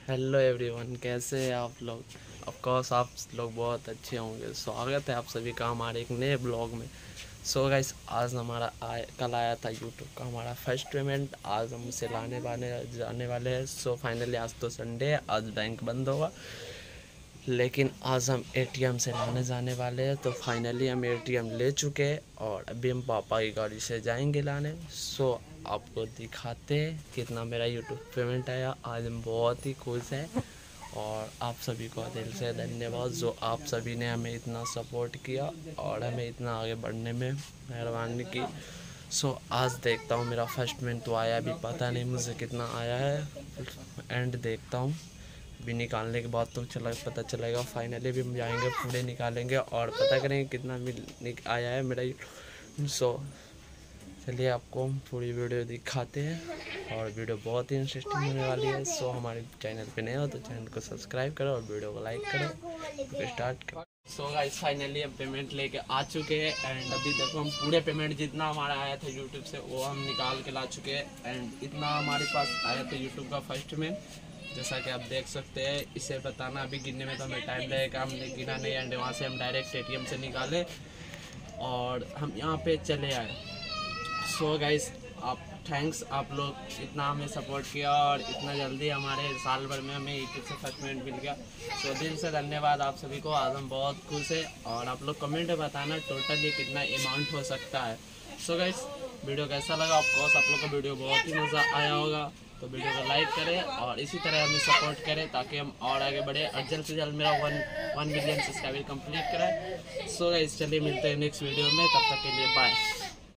Hello everyone, कैसे हैं आप लोग। ऑफ कोर्स आप लोग बहुत अच्छे होंगे। स्वागत है आप सभी का हमारे एक नए ब्लॉग में। सो गाइस, आज हमारा कल आया था यूट्यूब का हमारा फर्स्ट पेमेंट। आज हम उसे जाने वाले हैं। सो फाइनली आज तो संडे है, आज बैंक बंद होगा, लेकिन आज हम एटीएम से लाने जाने वाले हैं। तो फाइनली हम एटीएम ले चुके हैं और अभी हम पापा की गाड़ी से जाएंगे लाने। सो आपको दिखाते हैं कितना मेरा यूट्यूब पेमेंट आया। आज हम बहुत ही खुश हैं और आप सभी को दिल से धन्यवाद जो आप सभी ने हमें इतना सपोर्ट किया और हमें इतना आगे बढ़ने में मेहरबानी की। सो आज देखता हूँ, मेरा फर्स्ट पेमेंट तो आया, अभी पता नहीं मुझे कितना आया है, एंड देखता हूँ। भी निकालने के बाद तो पता चलेगा। फाइनली भी हम जाएंगे, पूरे निकालेंगे और पता करेंगे कितना आया है मेरा। सो चलिए आपको हम पूरी वीडियो दिखाते हैं और वीडियो बहुत ही इंटरेस्टिंग होने वाली है। सो हमारे चैनल पे नए हो तो चैनल को सब्सक्राइब करो और वीडियो को लाइक करो। तो स्टार्ट करो। सो गाइस, फाइनली हम पेमेंट लेके आ चुके हैं एंड अभी देखो हम पूरे पेमेंट जितना हमारा आया था यूट्यूब से वो हम निकाल के ला चुके हैं एंड इतना हमारे पास आया था यूट्यूब का फर्स्ट पेमेंट, जैसा कि आप देख सकते हैं। इसे बताना अभी गिनने में तो हमें टाइम लगेगा, हमने गिना नहीं एंड वहाँ से हम डायरेक्ट एटीएम से निकाले और हम यहाँ पे चले आए। सो गाइस, आप थैंक्स, आप लोग इतना हमें सपोर्ट किया और इतना जल्दी हमारे साल भर में हमें यूट्यूब से फर्स्ट पेमेंट मिल गया। सो दिल से धन्यवाद आप सभी को। आज हम बहुत खुश हैं और आप लोग कमेंट में बताना टोटल ये कितना अमाउंट हो सकता है। सो गाइस, वीडियो कैसा लगा? ऑफकोर्स आप लोग को वीडियो बहुत ही मज़ा आया होगा, तो वीडियो को लाइक करें और इसी तरह हमें सपोर्ट करें ताकि हम और आगे बढ़े और जल्द से जल्द मेरा 1 मिलियन सब्सक्राइबर कंप्लीट कराएं। सो गाइस, चलिए मिलते हैं नेक्स्ट वीडियो में, तब तक के लिए बाय।